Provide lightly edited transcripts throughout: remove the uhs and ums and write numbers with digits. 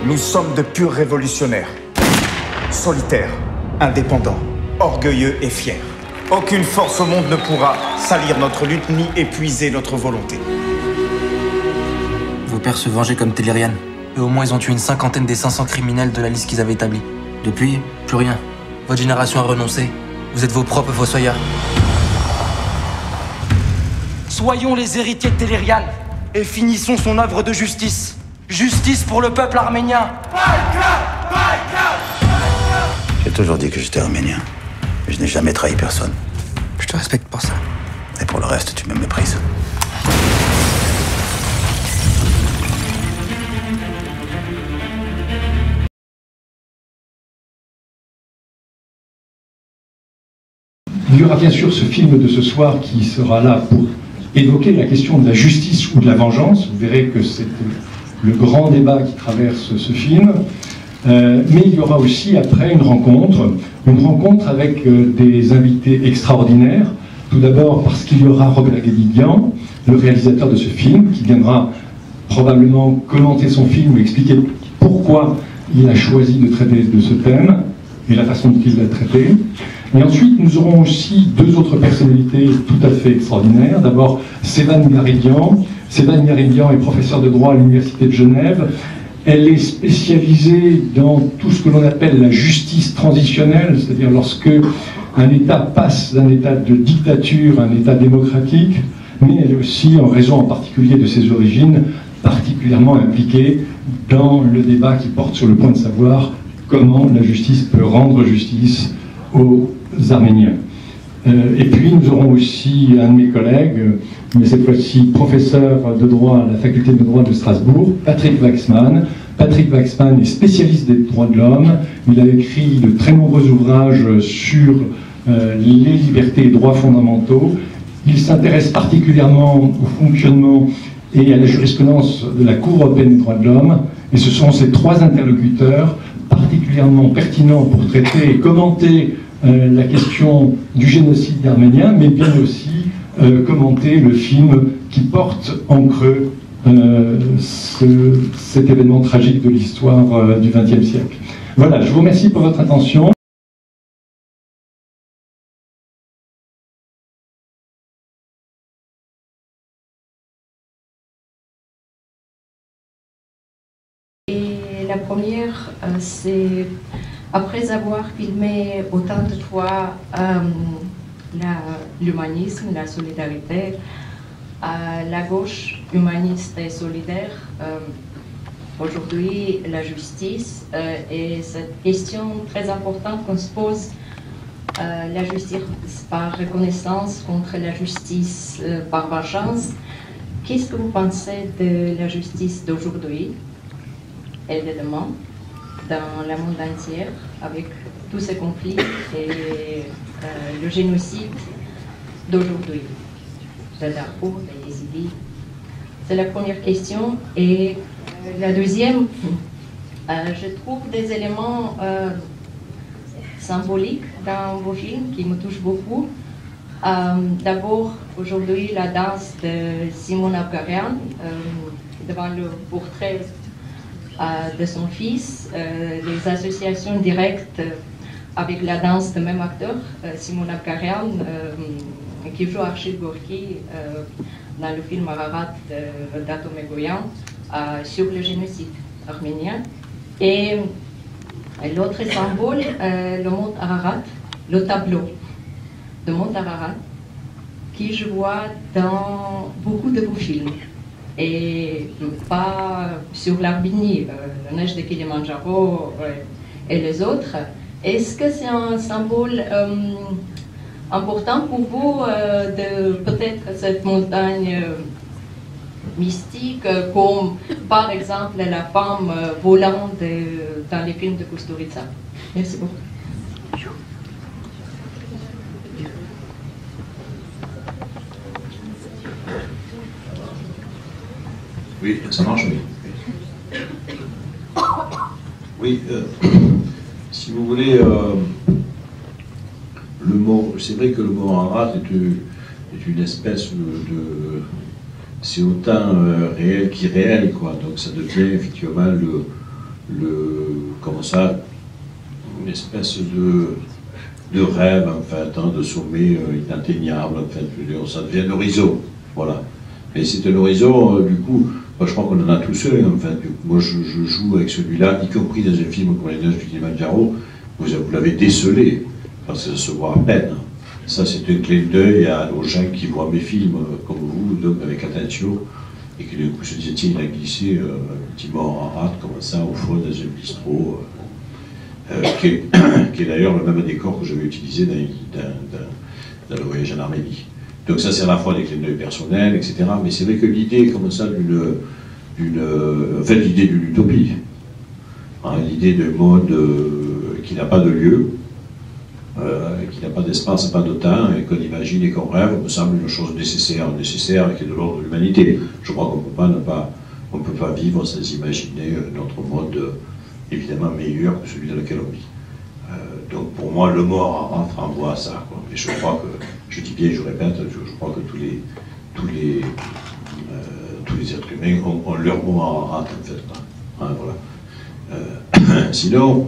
Nous sommes de purs révolutionnaires. Solitaires, indépendants, orgueilleux et fiers. Aucune force au monde ne pourra salir notre lutte ni épuiser notre volonté. Vos pères se vengeaient comme Tellurian. Et au moins ils ont tué une cinquantaine des 500 criminels de la liste qu'ils avaient établie. Depuis, plus rien. Votre génération a renoncé. Vous êtes vos propres fossoyeurs. Soyons les héritiers de Tellurian et finissons son œuvre de justice. Justice pour le peuple arménien. J'ai toujours dit que j'étais arménien. Mais je n'ai jamais trahi personne. Je te respecte pour ça. Et pour le reste, tu me méprises. Il y aura bien sûr ce film de ce soir qui sera là pour évoquer la question de la justice ou de la vengeance. Vous verrez que c'est le grand débat qui traverse ce film. Mais il y aura aussi après une rencontre avec des invités extraordinaires. Tout d'abord parce qu'il y aura Robert Guédiguian, le réalisateur de ce film, qui viendra probablement commenter son film et expliquer pourquoi il a choisi de traiter de ce thème et la façon dont il l'a traité. Et ensuite, nous aurons aussi deux autres personnalités tout à fait extraordinaires. D'abord, Sévan Garidian. Sévan Garidian est professeur de droit à l'Université de Genève. Elle est spécialisée dans tout ce que l'on appelle la justice transitionnelle, c'est-à-dire lorsque un État passe d'un État de dictature à un État démocratique, mais elle est aussi, en raison en particulier de ses origines, particulièrement impliquée dans le débat qui porte sur le point de savoir comment la justice peut rendre justice aux Arméniens. Et puis nous aurons aussi un de mes collègues, mais cette fois-ci professeur de droit à la faculté de droit de Strasbourg, Patrick Waxman. Patrick Waxman est spécialiste des droits de l'homme. Il a écrit de très nombreux ouvrages sur les libertés et droits fondamentaux. Il s'intéresse particulièrement au fonctionnement et à la jurisprudence de la Cour européenne des droits de l'homme. Et ce sont ces trois interlocuteurs particulièrement pertinents pour traiter et commenter la question du génocide arménien, mais bien aussi commenter le film qui porte en creux cet événement tragique de l'histoire du XXe siècle. Voilà, je vous remercie pour votre attention. Et la première, c'est après avoir filmé autant de fois l'humanisme, la solidarité, la gauche humaniste et solidaire, aujourd'hui la justice, et cette question très importante qu'on se pose, la justice par reconnaissance contre la justice par vengeance. Qu'est-ce que vous pensez de la justice d'aujourd'hui et de demain dans le monde entier, avec tous ces conflits et le génocide d'aujourd'hui, de Darfour, des Yézidis? C'est la première question. Et la deuxième, je trouve des éléments symboliques dans vos films qui me touchent beaucoup. D'abord, aujourd'hui, la danse de Simon Abgarian devant le portrait de son fils, les associations directes avec la danse de même acteur, Simon Abgarian, qui joue Archil Gorky dans le film Ararat de Dato Megoyan sur le génocide arménien. Et l'autre symbole, le mont Ararat, le tableau de mont Ararat, qui je vois dans beaucoup de vos films. Et pas sur l'Arménie, la neige de Kilimandjaro et les autres. Est-ce que c'est un symbole important pour vous de peut-être cette montagne mystique, comme par exemple la femme volante dans les films de Kusturica? Merci beaucoup. Oui, ça marche, oui. Oui, si vous voulez, le mot, c'est vrai que le mot Ararat est une espèce de c'est autant réel qu'irréel, quoi. Donc ça devient effectivement comment ça, une espèce de rêve, en fait, hein, de sommet inatteignable, en fait, ça devient un horizon, voilà. Mais c'est un horizon, du coup, moi je crois qu'on en a tous un, en fait. Moi je joue avec celui-là, y compris dans un film comme Les Neiges du Kilimanjaro, vous l'avez décelé, parce que ça se voit à peine. Ça c'est un clin d'œil aux gens qui voient mes films, comme vous, donc avec attention, et qui du coup se disent, tiens, il a glissé un petit mort en rate, comme ça, au fond, dans un bistrot, qui est d'ailleurs le même décor que j'avais utilisé dans le voyage en Arménie. Donc ça c'est à la fois des clins d'œil personnels, etc. Mais c'est vrai que l'idée comme ça en fait l'idée d'une utopie, hein, l'idée d'un monde qui n'a pas de lieu, qui n'a pas d'espace, pas de temps, et qu'on imagine et qu'on rêve, me semble une chose nécessaire qui est de l'ordre de l'humanité. Je crois qu'on ne peut pas vivre sans imaginer notre monde évidemment meilleur que celui dans lequel on vit. Donc pour moi, le mort renvoie à ça, quoi. Et je crois que, je dis bien, je répète, je crois que tous les êtres humains ont leur mot en rate, en fait. Hein, voilà. Sinon,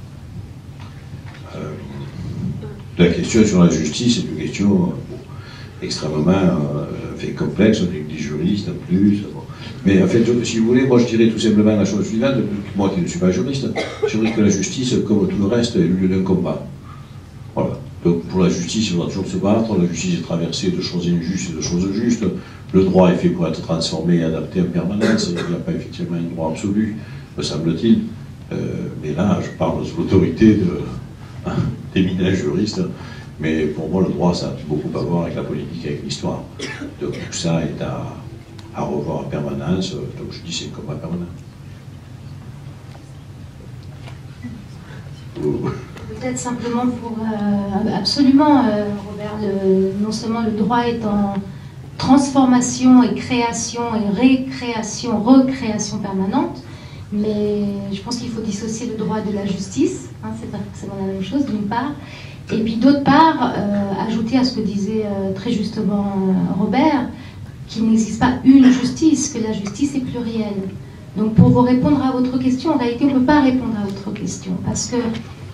la question sur la justice est une question extrêmement complexe, avec des juristes en plus. Bon. Mais en fait, si vous voulez, moi je dirais tout simplement la chose suivante, moi qui ne suis pas juriste, je dirais que la justice, comme tout le reste, est le lieu d'un combat. Voilà. Donc pour la justice, il faudra toujours se battre, la justice est traversée de choses injustes et de choses justes, le droit est fait pour être transformé et adapté en permanence, il n'y a pas effectivement un droit absolu, me semble-t-il, mais là je parle sous l'autorité d'éminents juristes, mais pour moi le droit ça a beaucoup à voir avec la politique et avec l'histoire, donc tout ça est à revoir en permanence, donc je dis c'est un combat permanent. Peut-être simplement pour... absolument, Robert, non seulement le droit est en transformation et création et récréation, recréation permanente, mais je pense qu'il faut dissocier le droit de la justice, hein, c'est pas forcément la même chose d'une part, et puis d'autre part, ajouter à ce que disait très justement Robert, qu'il n'existe pas une justice, que la justice est plurielle. Donc pour vous répondre à votre question, en réalité on ne peut pas répondre à votre question, parce que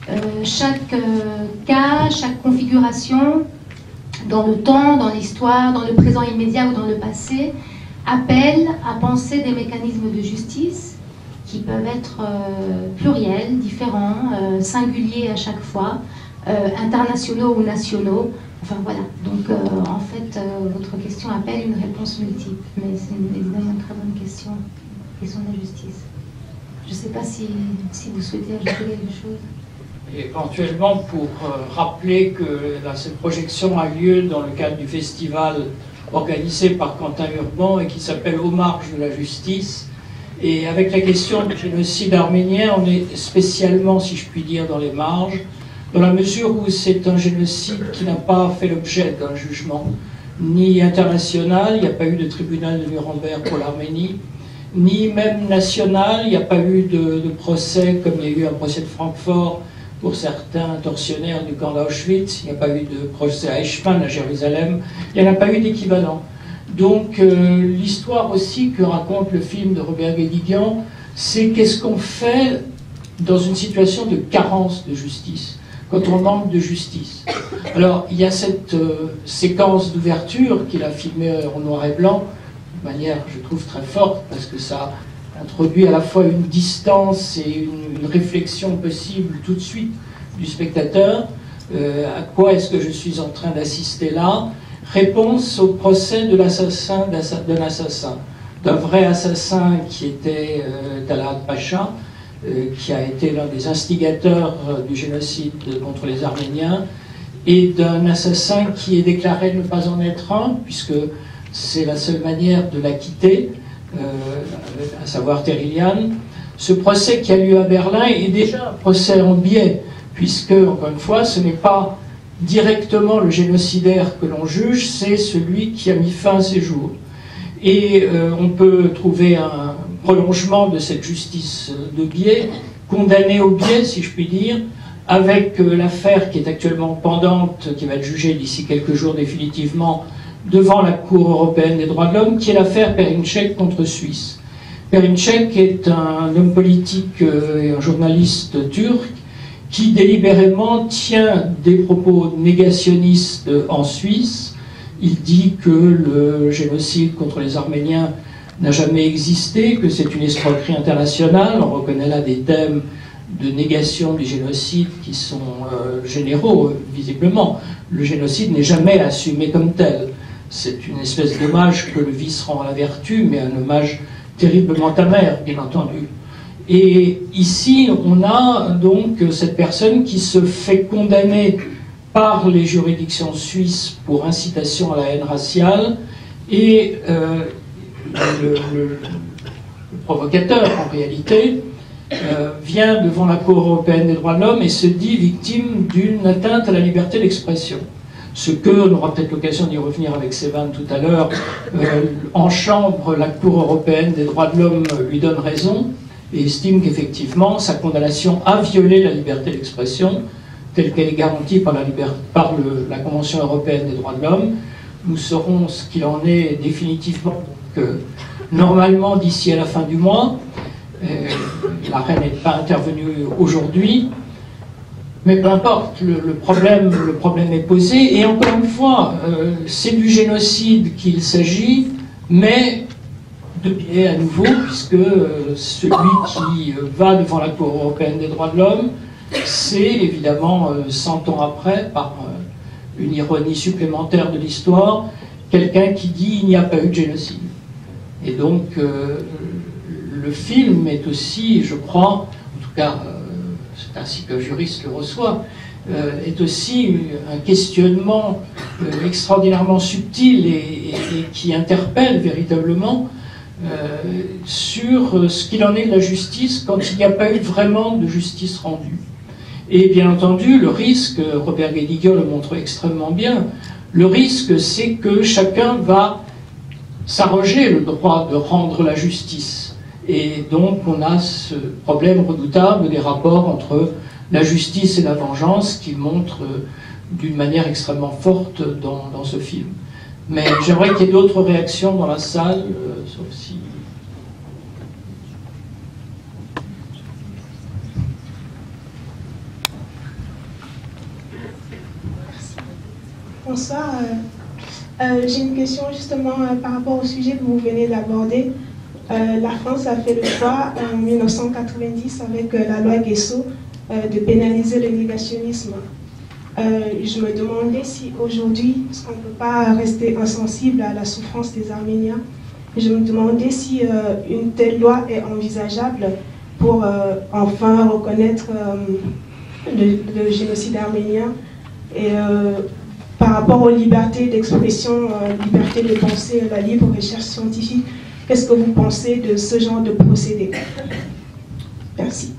chaque cas, chaque configuration, dans le temps, dans l'histoire, dans le présent immédiat ou dans le passé, appelle à penser des mécanismes de justice qui peuvent être pluriels, différents, singuliers à chaque fois, internationaux ou nationaux. Enfin voilà, donc en fait, votre question appelle une réponse multiple, mais c'est évidemment une très bonne question, la question de la justice. Je ne sais pas si vous souhaitez ajouter quelque chose. Éventuellement, pour rappeler que cette projection a lieu dans le cadre du festival organisé par Quentin Urban et qui s'appelle Aux marges de la justice. Et avec la question du génocide arménien, on est spécialement, si je puis dire, dans les marges, dans la mesure où c'est un génocide qui n'a pas fait l'objet d'un jugement, ni international, il n'y a pas eu de tribunal de Nuremberg pour l'Arménie, ni même national, il n'y a pas eu de procès comme il y a eu un procès de Francfort pour certains tortionnaires du camp d'Auschwitz, il n'y a pas eu de procès à Eichmann, à Jérusalem, il n'y en a pas eu d'équivalent. Donc l'histoire aussi que raconte le film de Robert Guédiguian, c'est qu'est-ce qu'on fait dans une situation de carence de justice, quand on manque de justice. Alors il y a cette séquence d'ouverture qu'il a filmée en noir et blanc, de manière, je trouve, très forte, parce que ça introduit à la fois une distance et une réflexion possible tout de suite du spectateur. À quoi est-ce que je suis en train d'assister là? Réponse au procès de l'assassin, d'un vrai assassin qui était Talat Pacha, qui a été l'un des instigateurs du génocide contre les Arméniens, et d'un assassin qui est déclaré ne pas en être un, puisque c'est la seule manière de l'acquitter, à savoir Terilian. Ce procès qui a lieu à Berlin est déjà un procès en biais, puisque, encore une fois, ce n'est pas directement le génocidaire que l'on juge, c'est celui qui a mis fin à ses jours. Et on peut trouver un prolongement de cette justice de biais, condamné au biais, si je puis dire, avec l'affaire qui est actuellement pendante, qui va être jugée d'ici quelques jours définitivement, devant la Cour européenne des droits de l'homme, qui est l'affaire Perinček contre Suisse. Perinçek est un homme politique et un journaliste turc qui délibérément tient des propos négationnistes en Suisse. Il dit que le génocide contre les Arméniens n'a jamais existé, que c'est une escroquerie internationale. On reconnaît là des thèmes de négation du génocide qui sont généraux, visiblement. Le génocide n'est jamais assumé comme tel. C'est une espèce d'hommage que le vice rend à la vertu, mais un hommage terriblement amer, bien entendu. Et ici, on a donc cette personne qui se fait condamner par les juridictions suisses pour incitation à la haine raciale, et le provocateur, en réalité, vient devant la Cour européenne des droits de l'homme et se dit victime d'une atteinte à la liberté d'expression. Ce que, on aura peut-être l'occasion d'y revenir avec Sévan tout à l'heure, en chambre, la Cour européenne des droits de l'homme lui donne raison et estime qu'effectivement sa condamnation a violé la liberté d'expression telle qu'elle est garantie par la Convention européenne des droits de l'homme. Nous saurons ce qu'il en est définitivement, normalement d'ici à la fin du mois. La reine n'est pas intervenue aujourd'hui, mais peu importe, le problème est posé, et encore une fois, c'est du génocide qu'il s'agit, mais de biais à nouveau, puisque celui qui va devant la Cour européenne des droits de l'homme, c'est évidemment 100 ans après, par une ironie supplémentaire de l'histoire, quelqu'un qui dit il n'y a pas eu de génocide. Et donc le film est aussi, je crois, en tout cas c'est ainsi qu'un juriste le reçoit, est aussi un questionnement extraordinairement subtil et qui interpelle véritablement sur ce qu'il en est de la justice quand il n'y a pas eu vraiment de justice rendue. Et bien entendu, le risque, Robert Guédiguian le montre extrêmement bien, le risque c'est que chacun va s'arroger le droit de rendre la justice. Et donc on a ce problème redoutable des rapports entre la justice et la vengeance qui montre d'une manière extrêmement forte dans ce film. Mais j'aimerais qu'il y ait d'autres réactions dans la salle, sauf si... Bonsoir. J'ai une question justement par rapport au sujet que vous venez d'aborder. La France a fait le choix en 1990 avec la loi Guesso de pénaliser le négationnisme. Je me demandais si aujourd'hui, parce qu'on ne peut pas rester insensible à la souffrance des Arméniens, je me demandais si une telle loi est envisageable pour enfin reconnaître le génocide arménien et par rapport aux libertés d'expression, liberté de pensée, la libre recherche scientifique. Qu'est-ce que vous pensez de ce genre de procédé? Merci.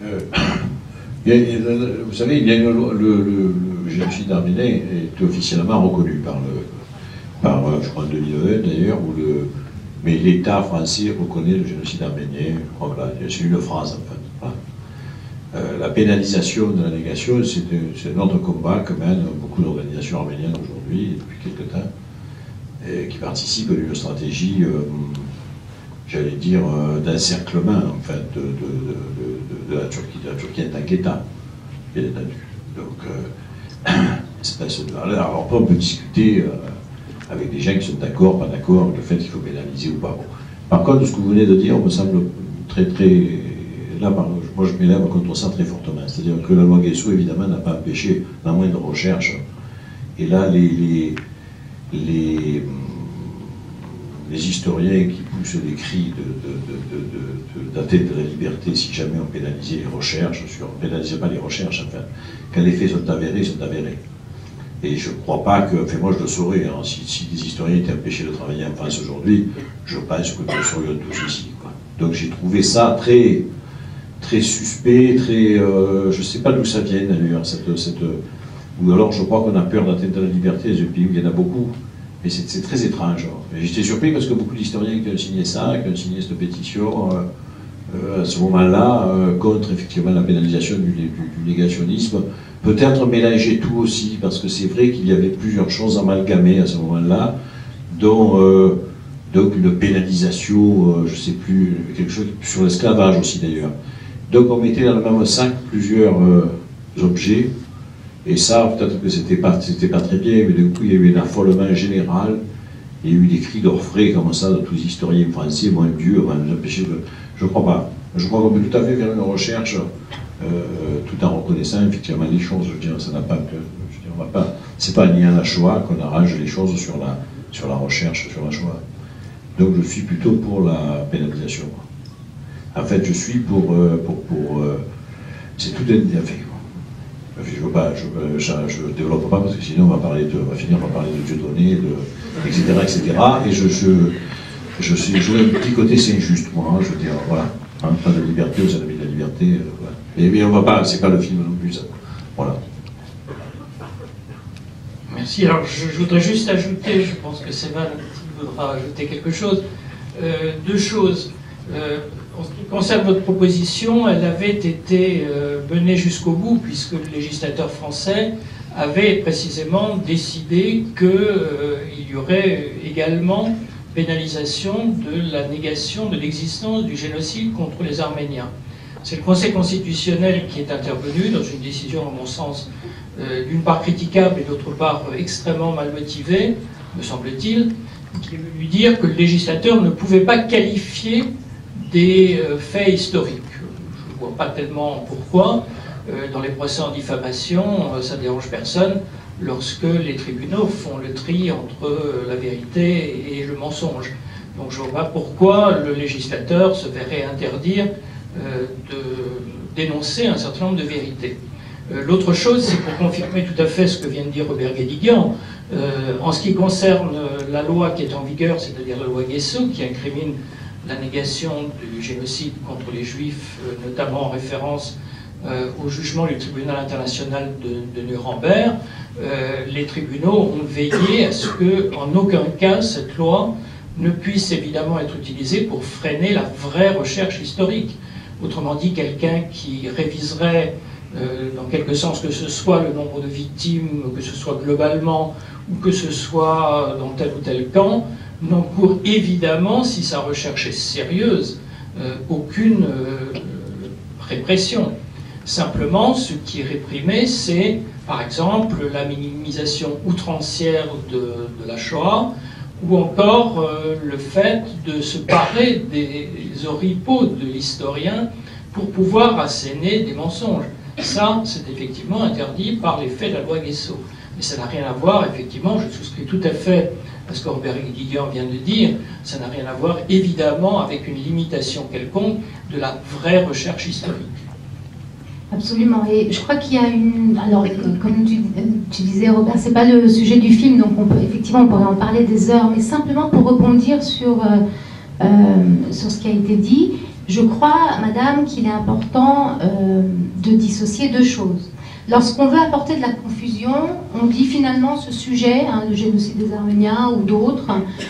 Vous savez, il y a le génocide arménien est officiellement reconnu par je crois, en 2001 d'ailleurs, mais l'État français reconnaît le génocide arménien. Je crois que c'est une phrase en fait. La pénalisation de la négation, c'est notre combat que mènent beaucoup d'organisations arméniennes aujourd'hui, depuis quelque temps, qui participent d'une stratégie, j'allais dire, d'encerclement en fait, de la Turquie en tant qu'État, bien entendu. Donc, alors on peut discuter avec des gens qui sont d'accord, pas d'accord, avec le fait qu'il faut pénaliser ou pas. Bon. Par contre, ce que vous venez de dire me semble très là, moi je m'élève contre ça très fortement. C'est-à-dire que la loi Guesso, évidemment, n'a pas empêché la moindre recherche. Et là, les historiens qui poussent des cris d'atteinte de la liberté si jamais on pénalisait les recherches, on ne pénalisait pas les recherches, enfin, quand les faits sont avérés, ils sont avérés. Et je ne crois pas que, enfin moi je le saurais, hein, si des historiens étaient empêchés de travailler en France aujourd'hui, je pense que nous le saurions tous ici. Quoi. Donc j'ai trouvé ça très suspect, je ne sais pas d'où ça vient d'ailleurs, ou alors je crois qu'on a peur d'atteindre la liberté dans un pays où il y en a beaucoup, mais c'est très étrange. J'étais surpris parce que beaucoup d'historiens qui ont signé ça, qui ont signé cette pétition, à ce moment-là, contre effectivement la pénalisation du négationnisme, peut-être mélanger tout aussi, parce que c'est vrai qu'il y avait plusieurs choses amalgamées à ce moment-là, dont donc une pénalisation, je ne sais plus, quelque chose sur l'esclavage aussi d'ailleurs. Donc on mettait dans le même sac plusieurs objets, et ça, peut-être que c'était pas très bien, mais du coup il y a eu un affolement général, il y a eu des cris d'orfraie comme ça de tous les historiens français, mon Dieu, on va nous empêcher de... Je crois pas. Je crois qu'on peut tout à fait faire une recherche, tout en reconnaissant effectivement les choses. Je veux dire, ça n'a pas... on va pas, c'est pas ni à la Shoah qu'on arrange les choses sur la recherche, sur la Shoah. Donc je suis plutôt pour la pénalisation. En fait, je suis pour c'est tout un fait. Je développe pas parce que sinon on va finir par parler de Dieudonné, etc., etc. Et je suis un petit côté c'est injuste, moi. Hein, je veux dire, voilà, hein, pas de liberté aux ennemis de la liberté. Voilà. Mais on va pas, c'est pas le film non plus. Ça. Voilà. Merci. Alors, je voudrais juste ajouter, je pense que Séval voudra ajouter quelque chose. Deux choses. En ce qui concerne votre proposition, elle avait été menée jusqu'au bout, puisque le législateur français avait précisément décidé qu'il y aurait également pénalisation de la négation de l'existence du génocide contre les Arméniens. C'est le Conseil constitutionnel qui est intervenu dans une décision, à mon sens, d'une part critiquable et d'autre part extrêmement mal motivée, me semble-t-il, qui veut lui dire que le législateur ne pouvait pas qualifier des faits historiques. Je ne vois pas tellement pourquoi. Dans les procès en diffamation, ça ne dérange personne lorsque les tribunaux font le tri entre la vérité et le mensonge. Donc je ne vois pas pourquoi le législateur se verrait interdire de dénoncer un certain nombre de vérités. L'autre chose, c'est pour confirmer tout à fait ce que vient de dire Robert Guédiguian, en ce qui concerne la loi qui est en vigueur, c'est-à-dire la loi Guessot, qui incrimine la négation du génocide contre les Juifs, notamment en référence au jugement du tribunal international de Nuremberg, les tribunaux ont veillé à ce qu'en aucun cas cette loi ne puisse évidemment être utilisée pour freiner la vraie recherche historique. Autrement dit, quelqu'un qui réviserait dans quelque sens que ce soit le nombre de victimes, que ce soit globalement, ou que ce soit dans tel ou tel camp, n'encourt évidemment, si sa recherche est sérieuse, aucune répression. Simplement, ce qui est réprimé, c'est, par exemple, la minimisation outrancière de la Shoah, ou encore le fait de se parer des oripeaux de l'historien pour pouvoir asséner des mensonges. Ça, c'est effectivement interdit par les faits de la loi Guessot. Mais ça n'a rien à voir, effectivement, je souscris tout à fait à ce que Robert Guédiguian vient de dire, ça n'a rien à voir, évidemment, avec une limitation quelconque de la vraie recherche historique. Absolument, et je crois qu'il y a une... Alors, comme tu disais, Robert, c'est pas le sujet du film, donc effectivement, on pourrait en parler des heures, mais simplement pour rebondir sur ce qui a été dit, je crois, madame, qu'il est important de dissocier deux choses. Lorsqu'on veut apporter de la confusion, on dit finalement ce sujet, hein, le génocide des Arméniens ou d'autres,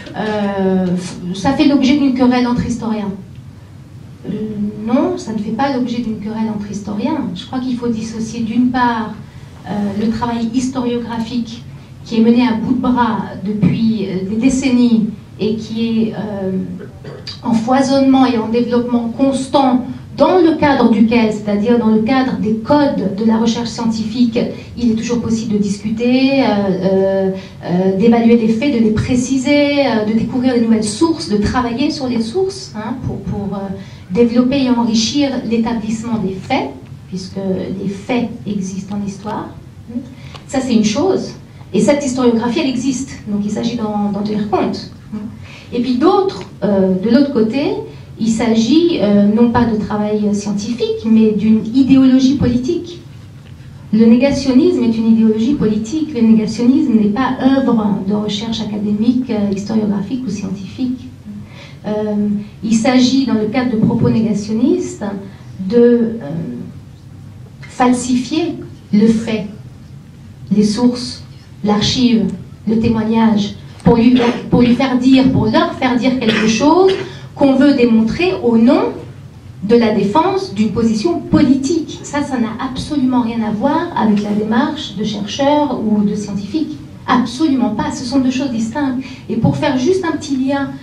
ça fait l'objet d'une querelle entre historiens. Non, ça ne fait pas l'objet d'une querelle entre historiens. Je crois qu'il faut dissocier d'une part le travail historiographique qui est mené à bout de bras depuis des décennies et qui est en foisonnement et en développement constant dans le cadre duquel, c'est-à-dire dans le cadre des codes de la recherche scientifique, il est toujours possible de discuter, d'évaluer les faits, de les préciser, de découvrir de nouvelles sources, de travailler sur les sources hein, pour développer et enrichir l'établissement des faits, puisque les faits existent en histoire. Ça, c'est une chose. Et cette historiographie, elle existe. Donc, il s'agit d'en tenir compte. Et puis d'autres, de l'autre côté, il s'agit non pas de travail scientifique, mais d'une idéologie politique. Le négationnisme est une idéologie politique. Le négationnisme n'est pas œuvre de recherche académique, historiographique ou scientifique. Il s'agit, dans le cadre de propos négationnistes, de falsifier le fait, les sources, l'archive, le témoignage, pour leur faire dire quelque chose qu'on veut démontrer au nom de la défense d'une position politique. Ça n'a absolument rien à voir avec la démarche de chercheurs ou de scientifiques. Absolument pas. Ce sont deux choses distinctes. Et pour faire juste un petit lien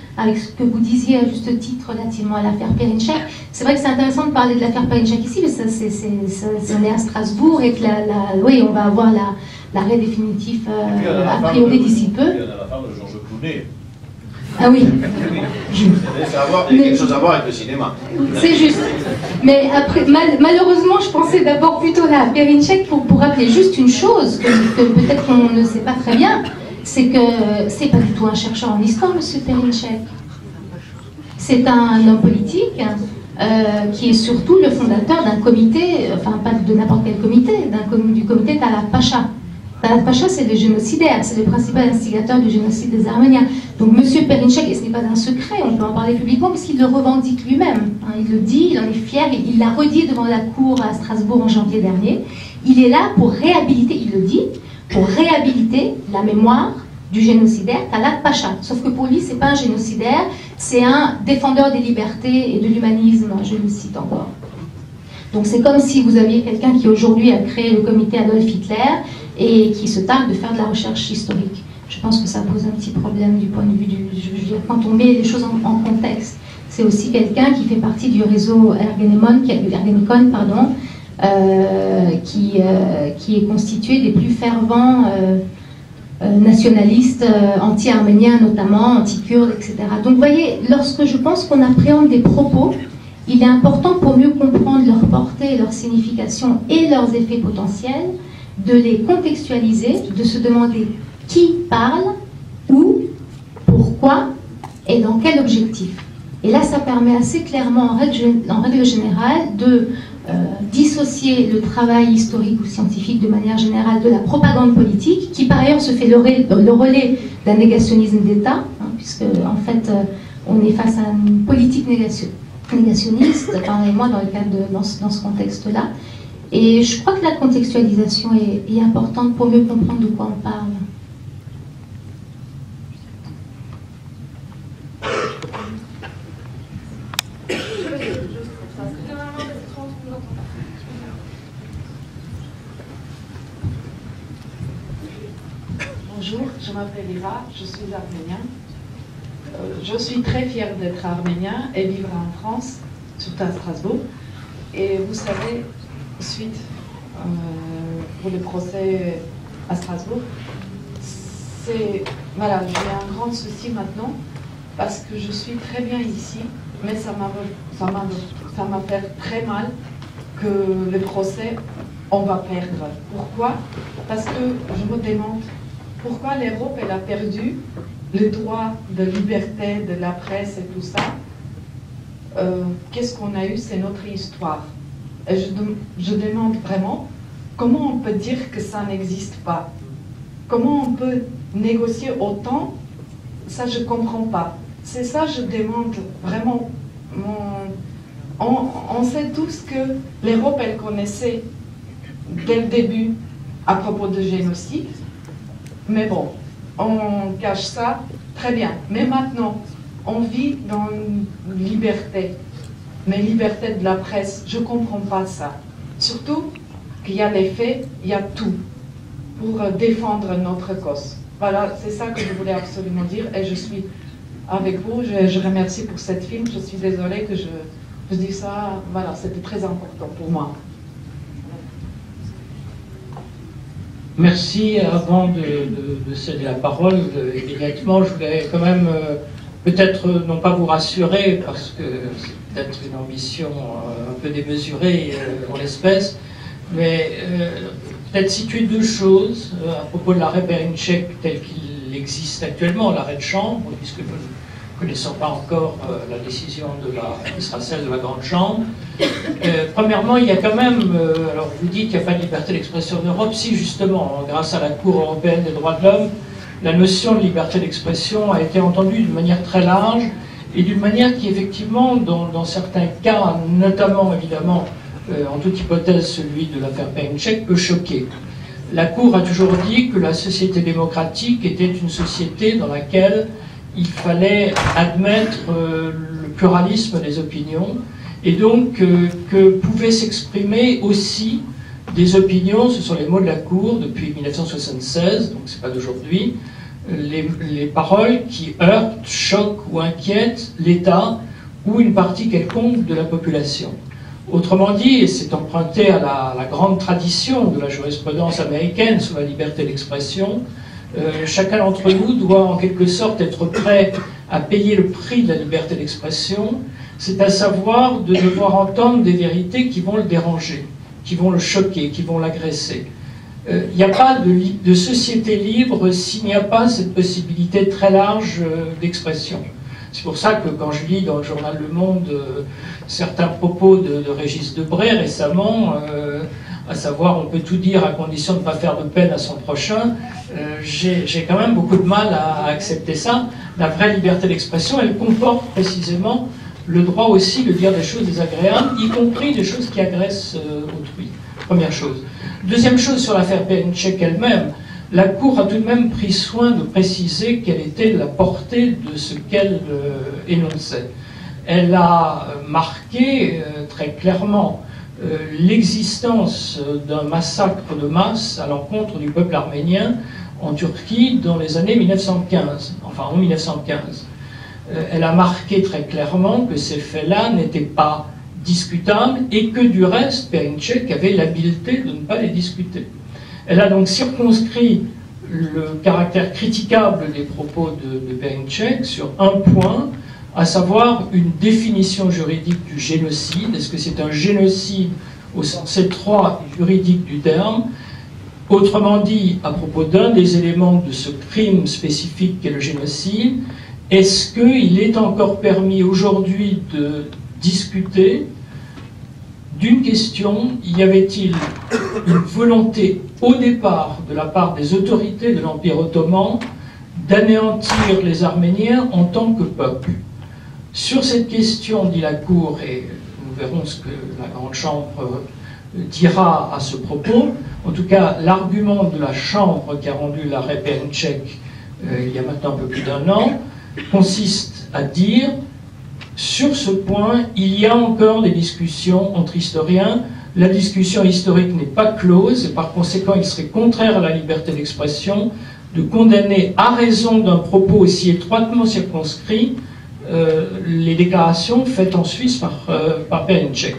avec ce que vous disiez à juste titre relativement à l'affaire Perinchek. C'est vrai que c'est intéressant de parler de l'affaire Perinchek ici, mais on est à Strasbourg et que oui, on va avoir l'arrêt définitif a priori d'ici peu. Il y en a la femme de Georges Clooney. Ah oui. Il y a quelque chose à voir avec le cinéma. C'est juste. Mais après, malheureusement, je pensais d'abord plutôt à Perinchek pour rappeler juste une chose que peut-être qu'on ne sait pas très bien, c'est que c'est pas du tout un chercheur en histoire, M. Perinchek. C'est un homme politique qui est surtout le fondateur d'un comité, enfin pas de n'importe quel comité, du comité Talat Pacha. Talat Pacha, c'est le génocidaire, c'est le principal instigateur du génocide des Arméniens. Donc M. Perinchek, et ce n'est pas un secret, on peut en parler publiquement, parce qu'il le revendique lui-même. Hein, il le dit, il en est fier, il l'a redit devant la cour à Strasbourg en janvier dernier. Il est là pour réhabiliter, il le dit, pour réhabiliter la mémoire du génocidaire Talat Pacha. Sauf que pour lui, ce n'est pas un génocidaire, c'est un défendeur des libertés et de l'humanisme, je le cite encore. Donc c'est comme si vous aviez quelqu'un qui aujourd'hui a créé le comité Adolf Hitler et qui se targue de faire de la recherche historique. Je pense que ça pose un petit problème du point de vue je veux dire, quand on met les choses en contexte. C'est aussi quelqu'un qui fait partie du réseau Ergenekon, qui est constitué des plus fervents nationalistes anti-arméniens, notamment anti-kurdes, etc. Donc vous voyez, lorsque je pense qu'on appréhende des propos, il est important pour mieux comprendre leur portée, leur signification et leurs effets potentiels, de les contextualiser, de se demander qui parle, où, pourquoi et dans quel objectif. Et là, ça permet assez clairement, en règle générale, de dissocier le travail historique ou scientifique de manière générale de la propagande politique, qui par ailleurs se fait le relais d'un négationnisme d'État, hein, puisque en fait, on est face à une politique négationniste, pardonnez-moi, dans ce contexte-là. Et je crois que la contextualisation est importante pour mieux comprendre de quoi on parle. Bonjour, je m'appelle Ira, je suis arménienne. Je suis très fière d'être arménien et vivre en France, surtout à Strasbourg. Et vous savez, suite pour le procès à Strasbourg, voilà, j'ai un grand souci maintenant parce que je suis très bien ici, mais ça m'a fait très mal que le procès, on va perdre. Pourquoi? Parce que je me demande pourquoi l'Europe elle a perdu le droit de liberté de la presse et tout ça. Qu'est-ce qu'on a eu? C'est notre histoire. Et je demande vraiment comment on peut dire que ça n'existe pas. Comment on peut négocier autant? Ça, je ne comprends pas. C'est ça, je demande vraiment. On sait tous que l'Europe, elle connaissait dès le début à propos de génocide. Mais bon, on cache ça très bien. Mais maintenant, on vit dans une liberté. Mais liberté de la presse, je ne comprends pas ça. Surtout qu'il y a les faits, il y a tout pour défendre notre cause. Voilà, c'est ça que je voulais absolument dire et je suis avec vous. Je remercie pour cette film. Je suis désolée que je dis ça. Voilà, c'était très important pour moi. Merci. Avant de céder la parole, immédiatement, je voulais quand même peut-être non pas vous rassurer, parce que c'est peut-être une ambition un peu démesurée en l'espèce, mais peut-être situer deux choses à propos de l'arrêt Perinchek tel qu'il existe actuellement, l'arrêt de chambre, puisque nous ne connaissons pas encore la décision qui sera celle de la grande chambre. Premièrement, il y a quand même, alors vous dites qu'il n'y a pas de liberté d'expression en Europe, si justement, grâce à la Cour européenne des droits de l'homme, la notion de liberté d'expression a été entendue d'une manière très large et d'une manière qui, effectivement, dans certains cas, notamment, évidemment, en toute hypothèse, celui de l'affaire Perinchek, peut choquer. La Cour a toujours dit que la société démocratique était une société dans laquelle il fallait admettre le pluralisme des opinions et donc que pouvaient s'exprimer aussi des opinions, ce sont les mots de la Cour depuis 1976, donc c'est pas d'aujourd'hui, les paroles qui heurtent, choquent ou inquiètent l'État ou une partie quelconque de la population. Autrement dit, et c'est emprunté à la grande tradition de la jurisprudence américaine sur la liberté d'expression, chacun d'entre nous doit en quelque sorte être prêt à payer le prix de la liberté d'expression, c'est à savoir de devoir entendre des vérités qui vont le déranger, qui vont le choquer, qui vont l'agresser. Il n'y a pas de société libre s'il n'y a pas cette possibilité très large d'expression. C'est pour ça que quand je lis dans le journal Le Monde certains propos de Régis Debray récemment, à savoir on peut tout dire à condition de ne pas faire de peine à son prochain, j'ai quand même beaucoup de mal à accepter ça. La vraie liberté d'expression, elle comporte précisément le droit aussi de dire des choses désagréables, y compris des choses qui agressent autrui. Première chose. Deuxième chose sur l'affaire Perrincheck elle-même, la Cour a tout de même pris soin de préciser quelle était la portée de ce qu'elle énonçait. Elle a marqué très clairement l'existence d'un massacre de masse à l'encontre du peuple arménien en Turquie dans les années 1915, enfin en 1915. Elle a marqué très clairement que ces faits-là n'étaient pas discutables et que du reste, Perrincheck avait l'habileté de ne pas les discuter. Elle a donc circonscrit le caractère critiquable des propos de Perrincheck sur un point, à savoir une définition juridique du génocide. Est-ce que c'est un génocide au sens étroit juridique du terme? Autrement dit, à propos d'un des éléments de ce crime spécifique qu'est le génocide, est-ce qu'il est encore permis aujourd'hui de discuter d'une question, y avait-il une volonté au départ de la part des autorités de l'Empire ottoman d'anéantir les Arméniens en tant que peuple? Sur cette question, dit la Cour, et nous verrons ce que la Grande Chambre dira à ce propos, en tout cas l'argument de la Chambre qui a rendu l'arrêt Perrincheck il y a maintenant un peu plus d'1 an, consiste à dire sur ce point, il y a encore des discussions entre historiens. La discussion historique n'est pas close et par conséquent, il serait contraire à la liberté d'expression de condamner à raison d'un propos aussi étroitement circonscrit les déclarations faites en Suisse par Perrincheck.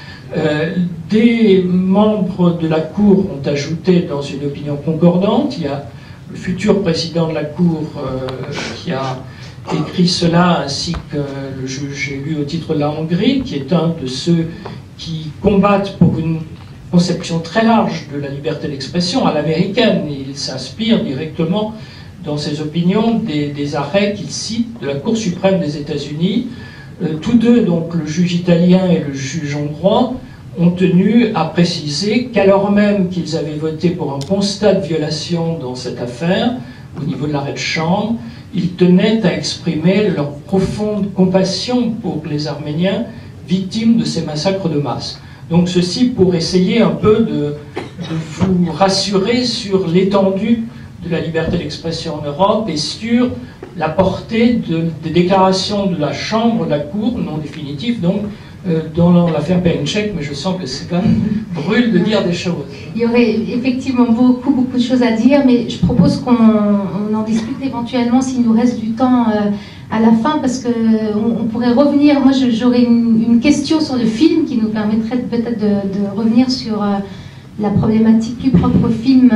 Des membres de la Cour ont ajouté dans une opinion concordante, il y a le futur président de la Cour qui a écrit cela, ainsi que le juge élu au titre de la Hongrie, qui est un de ceux qui combattent pour une conception très large de la liberté d'expression à l'américaine. Il s'inspire directement dans ses opinions des arrêts qu'il cite de la Cour suprême des États-Unis. Tous deux, donc le juge italien et le juge hongrois, ont tenu à préciser qu'alors même qu'ils avaient voté pour un constat de violation dans cette affaire, au niveau de l'arrêt de chambre, ils tenaient à exprimer leur profonde compassion pour les Arméniens victimes de ces massacres de masse. Donc ceci pour essayer un peu de vous rassurer sur l'étendue de la liberté d'expression en Europe et sur la portée des déclarations de la Chambre, de la Cour, non définitive, donc, dans l'affaire Perrincheck, mais je sens que c'est quand même brûle de dire des choses. Il y aurait effectivement beaucoup de choses à dire, mais je propose qu'on en discute éventuellement s'il nous reste du temps à la fin, parce qu'on pourrait revenir. Moi, j'aurais une question sur le film qui nous permettrait peut-être de revenir sur la problématique du propre film.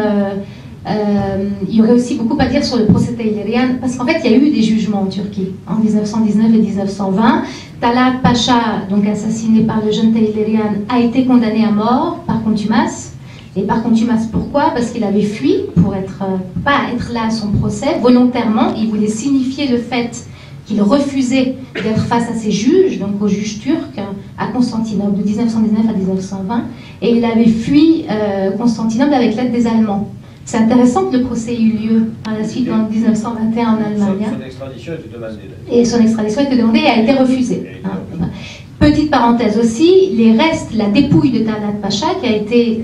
Il y aurait aussi beaucoup à dire sur le procès Teylerian, parce qu'en fait il y a eu des jugements en Turquie en 1919 et 1920. Talat Pacha, donc assassiné par le jeune Teylerian, a été condamné à mort par contumace. Et par contumace, pourquoi? Parce qu'il avait fui pour pas être là à son procès volontairement. Il voulait signifier le fait qu'il refusait d'être face à ses juges, donc aux juges turcs, à Constantinople de 1919 à 1920, et il avait fui Constantinople avec l'aide des Allemands. C'est intéressant que le procès ait eu lieu par la suite en 1921 en Allemagne. Son extradition était demandée. Et son extradition a été demandée et a été refusée. Petite parenthèse aussi, les restes, la dépouille de Talat Pacha, qui a été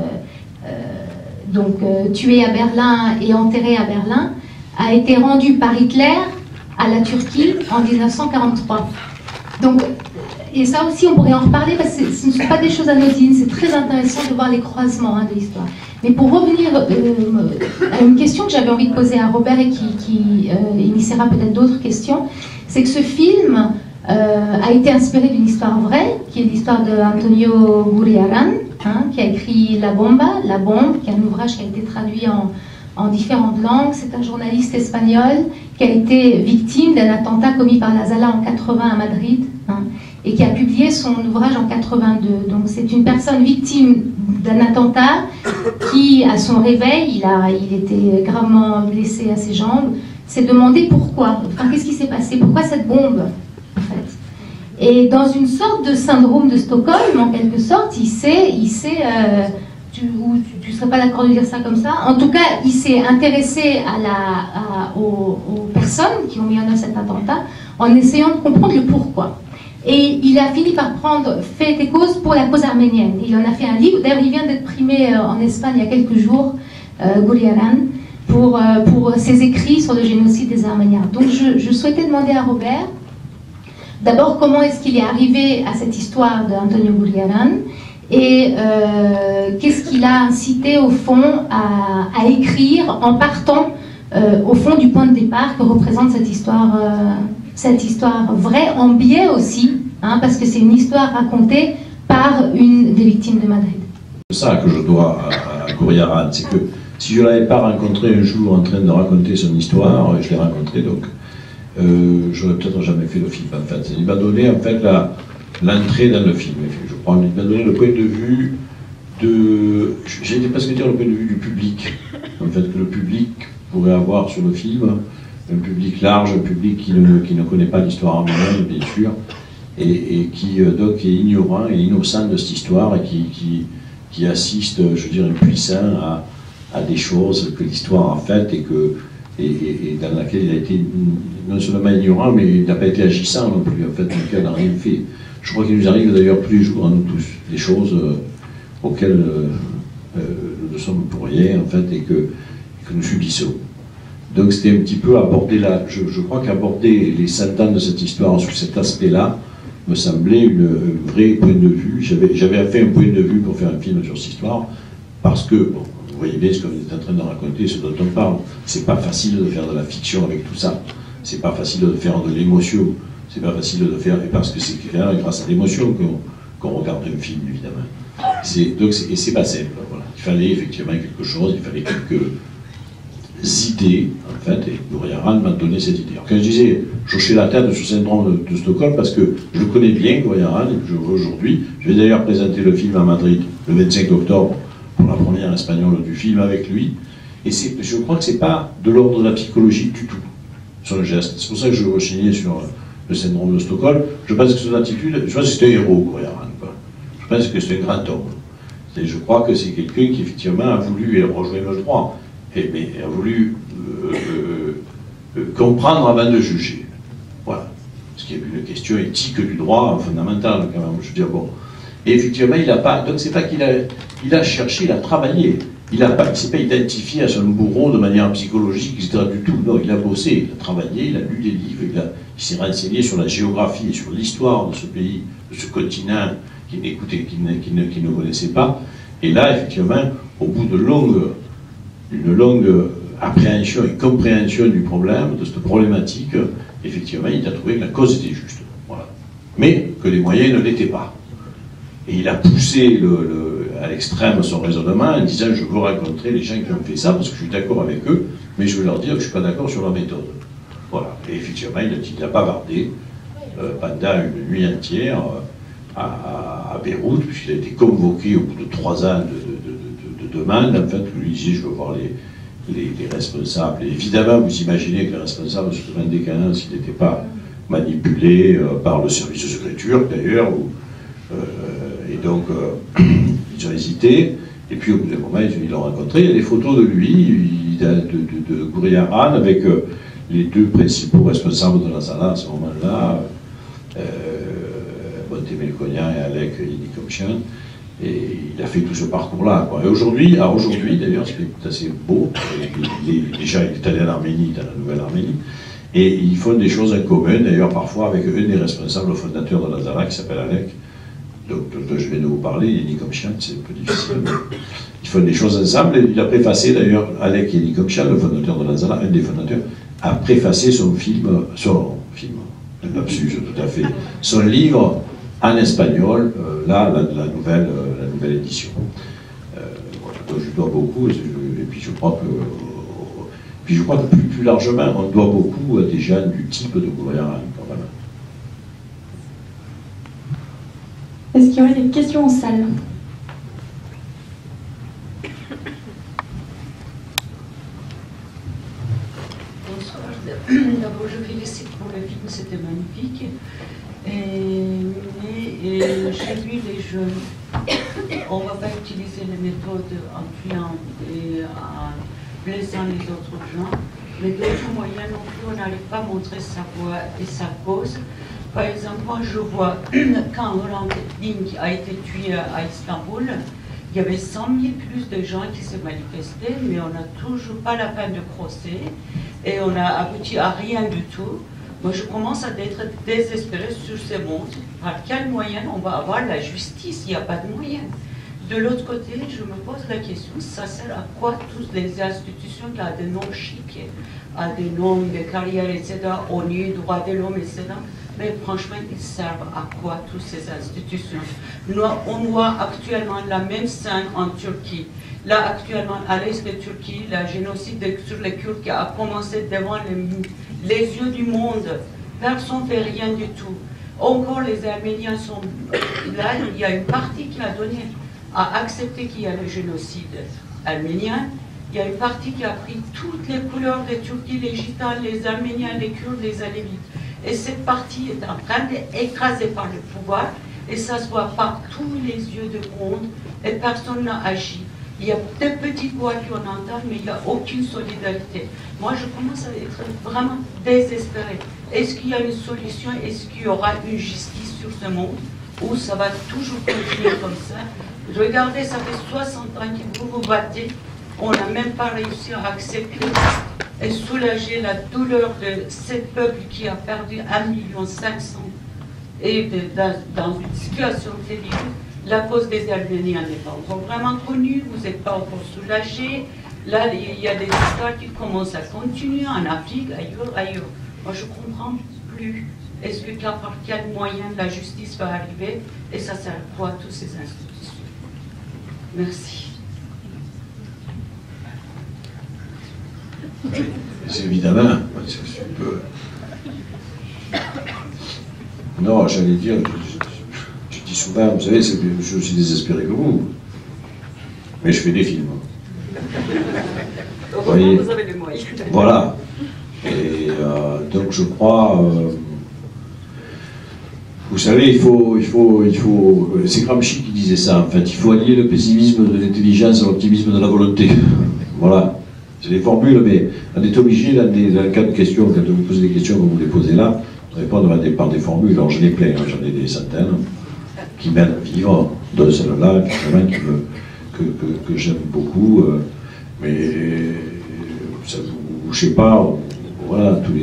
tué à Berlin et enterré à Berlin, a été rendue par Hitler à la Turquie en 1943. Donc, Et ça aussi, on pourrait en reparler parce que ce ne sont pas des choses anodines. C'est très intéressant de voir les croisements de l'histoire. Mais pour revenir à une question que j'avais envie de poser à Robert et qui initiera peut-être d'autres questions, c'est que ce film a été inspiré d'une histoire vraie, qui est l'histoire de Antonio Gurriarán, qui a écrit La Bomba, La Bombe, qui est un ouvrage qui a été traduit en différentes langues. C'est un journaliste espagnol qui a été victime d'un attentat commis par la Zala en 80 à Madrid, et qui a publié son ouvrage en 82. Donc c'est une personne victime d'un attentat qui, à son réveil, il était gravement blessé à ses jambes, s'est demandé pourquoi. Enfin, qu'est-ce qui s'est passé? Pourquoi cette bombe, en fait? Et dans une sorte de syndrome de Stockholm, en quelque sorte, tu ne serais pas d'accord de dire ça comme ça. En tout cas, il s'est intéressé aux personnes qui ont mis en œuvre cet attentat en essayant de comprendre le pourquoi. Et il a fini par prendre fait et cause pour la cause arménienne. Il en a fait un livre. D'ailleurs, il vient d'être primé en Espagne il y a quelques jours, Gurriarán, pour ses écrits sur le génocide des Arméniens. Donc, je souhaitais demander à Robert, d'abord, comment est-ce qu'il est arrivé à cette histoire d'Antonio Gurriarán, et qu'est-ce qui l'a incité, au fond, à écrire en partant, au fond, du point de départ que représente cette histoire vraie, en biais aussi, parce que c'est une histoire racontée par une des victimes de Madrid. C'est ça que je dois à Gurriarán, c'est que si je ne l'avais pas rencontré un jour en train de raconter son histoire, je l'ai rencontré donc, j'aurais peut-être jamais fait le film en fait. Il m'a donné en fait l'entrée dans le film. Je crois qu'il m'a donné le point de vue de, j'ai été presque dire le point de vue du public, en fait, que le public pourrait avoir sur le film, un public large, un public qui ne connaît pas l'histoire arménienne, bien sûr, et qui donc est ignorant et innocent de cette histoire et qui assiste, je veux dire, impuissant à des choses que l'histoire a faites et dans laquelle il a été non seulement ignorant, mais il n'a pas été agissant non plus, en fait, donc il n'a rien fait. Je crois qu'il nous arrive d'ailleurs tous les jours à nous tous des choses auxquelles nous ne sommes pour rien, en fait, et que nous subissons. Donc c'était un petit peu aborder là, je crois qu'aborder les 100 ans de cette histoire sous cet aspect-là me semblait un vrai point de vue. J'avais fait un point de vue pour faire un film sur cette histoire, parce que, bon, vous voyez bien ce qu'on est en train de raconter, ce dont on parle. C'est pas facile de faire de la fiction avec tout ça. C'est pas facile de faire de l'émotion. C'est pas facile de faire, parce que c'est grâce à l'émotion qu'on regarde un film, évidemment. Et c'est pas simple. Voilà. Il fallait effectivement quelque chose, il fallait quelques idées, en fait, et Gurriarán m'a donné cette idée. Alors, quand je disais, je hochais la tête sur le syndrome de Stockholm, parce que je le connais bien, Gurriarán, aujourd'hui. Je vais d'ailleurs présenter le film à Madrid le 25 octobre, pour la première espagnole du film avec lui. Et je crois que c'est pas de l'ordre de la psychologie du tout, son geste. C'est pour ça que je rechignais sur le syndrome de Stockholm. Je pense que son attitude, je pense que c'est un héros, Gurriarán. Je pense que c'est un grand homme. Je crois que c'est quelqu'un qui, effectivement, a voulu, et rejoindre le droit, mais a voulu comprendre avant de juger. Voilà. Parce qu'il y a une question éthique du droit fondamentale, quand même. Je veux dire, bon. Et effectivement, il n'a pas. Donc, c'est pas qu'il a cherché, il a travaillé. Il ne s'est pas identifié à son bourreau de manière psychologique, etc. du tout. Non, il a bossé, il a travaillé, il a lu des livres, il s'est renseigné sur la géographie et sur l'histoire de ce pays, de ce continent qu'il ne connaissait pas. Et là, effectivement, au bout d'une longue appréhension et compréhension du problème, de cette problématique, effectivement, il a trouvé que la cause était juste. Voilà. Mais que les moyens ne l'étaient pas. Et il a poussé à l'extrême son raisonnement en disant « je veux rencontrer les gens qui ont fait ça parce que je suis d'accord avec eux, mais je veux leur dire que je ne suis pas d'accord sur leur méthode. » Voilà. Et effectivement, il a bavardé pendant une nuit entière à Beyrouth, puisqu'il a été convoqué au bout de 3 ans de demande, en fait, où il disait « je veux voir les responsables ». Et évidemment, vous imaginez que les responsables se demandaient quand même s'ils n'étaient pas manipulés par le service de sécurité, d'ailleurs, et donc, ils ont hésité, et puis au bout d'un moment, ils l'ont rencontré. Il y a des photos de lui, de Gurriarán, avec les 2 principaux responsables de la Zala à ce moment-là, Monte Melkonian et Alek Yenikomchian, et il a fait tout ce parcours-là. Et aujourd'hui, d'ailleurs, ce qui est assez beau, déjà il est allé en Arménie, dans la Nouvelle Arménie, Et ils font des choses en commun, d'ailleurs parfois avec un des responsables fondateurs de Nazara qui s'appelle Alec, dont je viens de vous parler, Yeni Komchan, c'est un peu difficile. Ils font des choses ensemble, et il a préfacé d'ailleurs, Alec Yeni Komchan, le fondateur de Nazara, un des fondateurs, a préfacé son un lapsus tout à fait, son livre en espagnol, la nouvelle édition. Donc je dois beaucoup, et puis je crois que plus largement, on doit beaucoup à des gens du type de Gouvernement. Est-ce qu'il y aurait des questions en salle? Bonsoir. D'abord, je félicite pour le film, c'était magnifique. Mais j'ai vu les jeunes, on ne va pas utiliser les méthodes en tuant et en blessant les autres gens, mais d'autres moyens non plus, on n'arrive pas à montrer sa voix et sa cause. Par exemple, moi je vois, quand Hrant Dink a été tué à Istanbul, il y avait 100 000 plus de gens qui se manifestaient, mais on n'a toujours pas la peine de procès, et on n'a abouti à rien du tout. Moi, je commence à être désespérée sur ce monde. Par quel moyen on va avoir la justice? Il n'y a pas de moyen. De l'autre côté, je me pose la question, ça sert à quoi toutes les institutions qui ont des noms chics, à des noms de carrière, etc., ONU, droits de l'homme, etc., mais franchement, ils servent à quoi toutes ces institutions? Nous, on voit actuellement la même scène en Turquie. Là, actuellement, à l'est de Turquie, le génocide sur les Kurdes qui a commencé devant les yeux du monde. Personne ne fait rien du tout. Encore, les Arméniens sont là. Il y a une partie qui a donné, a accepté qu'il y a le génocide arménien. Il y a une partie qui a pris toutes les couleurs de Turquie, les Gitanes, les Arméniens, les Kurdes, les Alévites. Et cette partie est en train d'être écrasée par le pouvoir, et ça se voit par tous les yeux du monde, et personne n'a agi. Il y a des petites voix qu'on entend, mais il n'y a aucune solidarité. Moi, je commence à être vraiment désespérée. Est-ce qu'il y a une solution? Est-ce qu'il y aura une justice sur ce monde? Ou ça va toujours continuer comme ça? Regardez, ça fait 60 ans que vous vous battez. On n'a même pas réussi à accepter et soulager la douleur de ce peuple qui a perdu 1,5 million et dans une situation terrible. La cause des Arméniens n'est pas encore vraiment connue, vous n'êtes pas encore soulagés. Là, il y a des histoires qui commencent à continuer en Afrique, ailleurs. Moi, je ne comprends plus. Est-ce que par quel moyen la justice va arriver? Et ça sert à quoi toutes ces institutions? Merci. C'est évidemment, c'est un peu... Non, j'allais dire, je dis souvent, vous savez, je suis désespéré que vous, mais je fais des films. Heureusement, voyez, vous avez les moyens. Voilà. Et donc je crois, vous savez, il faut c'est Gramsci qui disait ça, en fait, il faut allier le pessimisme de l'intelligence à l'optimisme de la volonté. Voilà. C'est des formules, mais on est obligé, dans le cas de questions, quand vous posez des questions comme vous les posez là, de répondre par des formules. Alors j'en ai plein, j'en ai des centaines, qui m'aident à vivre, de celle-là, que j'aime beaucoup, mais ça, je sais pas, voilà, tous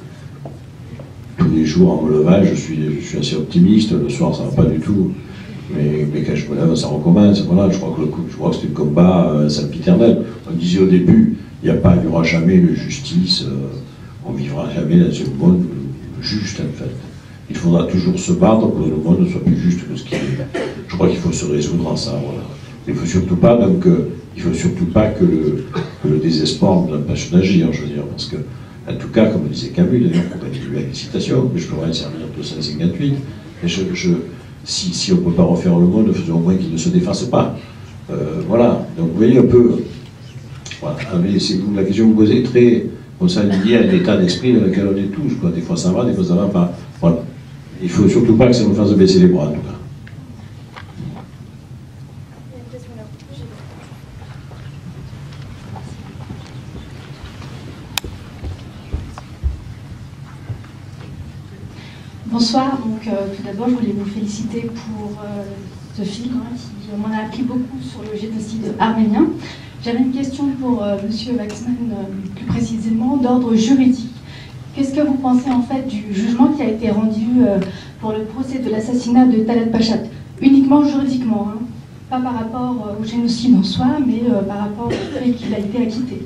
les jours en me levant, je suis assez optimiste, le soir ça va pas du tout, mais quand je me lève, ça recommence, voilà, je crois que c'est le combat sempiternel. On disait au début, il n'y aura jamais de justice, on vivra jamais dans un monde juste en fait. Il faudra toujours se battre pour que le monde ne soit plus juste que ce qu'il est. Je crois qu'il faut se résoudre à ça, voilà. Il ne faut surtout pas, que le désespoir nous empêche d'agir, je veux dire, parce que, en tout cas, comme disait Camus, d'ailleurs, pour continuer avec les citations, mais je pourrais servir de 258, mais si on ne peut pas refaire le monde, faisons au moins qu'il ne se défasse pas. Voilà, donc vous voyez un peu, voilà. Mais c'est la question que vous posez très, comme ça, liée à l'état d'esprit dans lequel on est tous, quoi. Des fois ça va, des fois ça va pas. Voilà. Il ne faut surtout pas que ça nous fasse baisser les bras, en tout cas. Bonsoir, donc tout d'abord je voulais vous féliciter pour ce film qui m'en a appris beaucoup sur le génocide arménien. J'avais une question pour Monsieur Waxman, plus précisément d'ordre juridique. qu'est-ce que vous pensez en fait du jugement qui a été rendu pour le procès de l'assassinat de Talat Pashat? Uniquement juridiquement, hein. Pas par rapport au génocide en soi, mais par rapport au fait qu'il a été acquitté.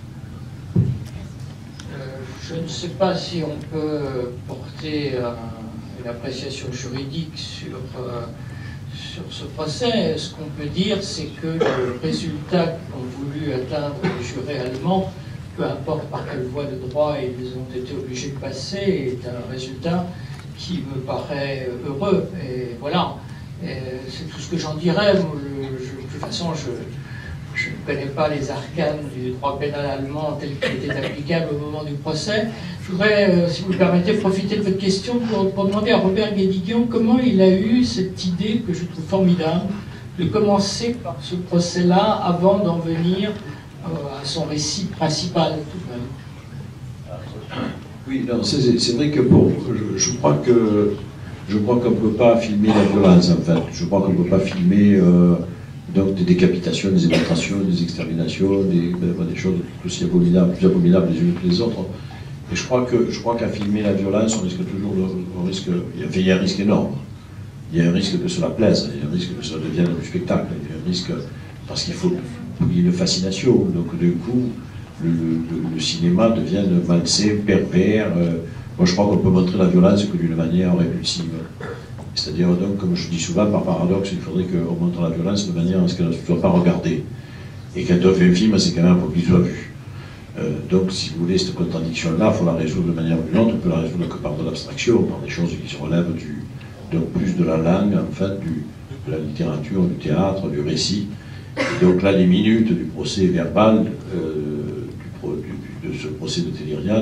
Je ne sais pas si on peut porter une appréciation juridique sur ce procès. Ce qu'on peut dire, c'est que le résultat qu'ont voulu atteindre les jurés allemands, peu importe par quelle voie de droit ils ont été obligés de passer, est un résultat qui me paraît heureux. Et voilà, c'est tout ce que j'en dirais. De toute façon, je ne connais pas les arcanes du droit pénal allemand tel qu'il était applicable au moment du procès. Je voudrais, si vous le permettez, profiter de votre question pour demander à Robert Guédiguian comment il a eu cette idée que je trouve formidable de commencer par ce procès-là avant d'en venir à son récit principal tout de même. Oui, non, c'est vrai que bon, je crois qu'on ne peut pas filmer la violence, en fait. Je crois qu'on ne peut pas filmer donc des décapitations, des évacuations, des exterminations, des choses aussi abominables, plus abominables les unes que les autres. Et je crois qu'à filmer la violence, on risque toujours il y a un risque énorme. Il y a un risque que cela plaise, il y a un risque que cela devienne du spectacle, il y a un risque parce qu'il faut qu'il y ait une fascination. Donc du coup, le cinéma devient malsain, pervers. Moi je crois qu'on peut montrer la violence que d'une manière répulsive. C'est-à-dire, donc, comme je dis souvent, par paradoxe, il faudrait qu'on montre la violence de manière à ce qu'elle ne soit pas regardée. Et quand on fait un film, c'est quand même pour qu'il soit vu. Donc, si vous voulez, cette contradiction-là, il faut la résoudre de manière ou d'une autre. On peut la résoudre que par de l'abstraction, par des choses qui se relèvent donc plus de la langue, en fait, de la littérature, du théâtre, du récit. Et donc là, les minutes du procès verbal, de ce procès de Télériane,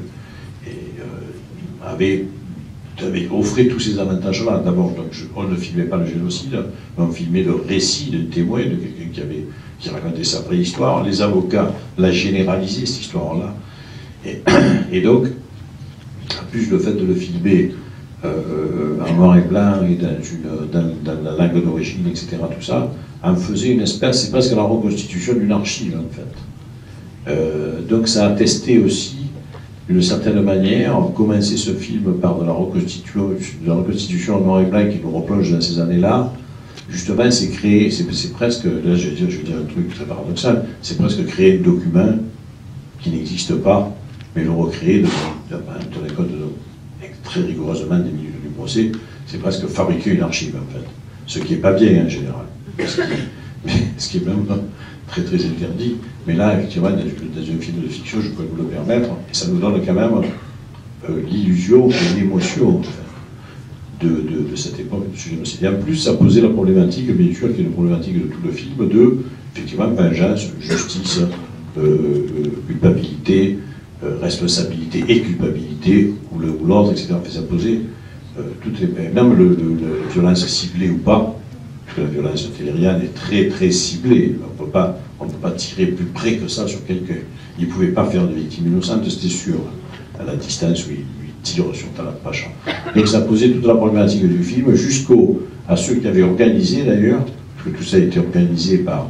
offrait tous ces avantages-là. D'abord, on ne filmait pas le génocide, mais on filmait le récit d'un témoin, de quelqu'un qui racontait sa vraie histoire. Les avocats la généralisaient, cette histoire-là. Et donc, en plus le fait de le filmer en noir et blanc et dans la langue d'origine, etc., tout ça, en faisait une espèce, c'est presque la reconstitution d'une archive, en fait. Donc ça a attesté aussi d'une certaine manière, commencer ce film par de la reconstitution en noir et blanc qui nous replonge dans ces années-là, justement, c'est créer, c'est presque, là je vais dire un truc très paradoxal, c'est presque créer un document qui n'existe pas, mais le recréer, tenir compte très rigoureusement des minutes du procès, c'est presque fabriquer une archive, en fait. Ce qui n'est pas bien, en général. Ce qui est même très très interdit. Mais là, effectivement, dans un film de fiction, je peux vous le permettre, et ça nous donne quand même l'illusion et l'émotion, en fait, de cette époque du génocide. Et en plus, ça posait la problématique, bien sûr, qui est la problématique de tout le film, de, effectivement, vengeance, justice, culpabilité, responsabilité et culpabilité, ou l'autre, etc. Ça posait toutes les... Même la violence ciblée ou pas, parce que la violence télériane est très très ciblée. On ne peut pas tirer plus près que ça sur quelqu'un. Il ne pouvait pas faire de victime innocente, c'était sûr, à la distance où il tire sur Talat Pashat. Donc ça posait toute la problématique du film, à ceux qui avaient organisé d'ailleurs, parce que tout ça a été organisé par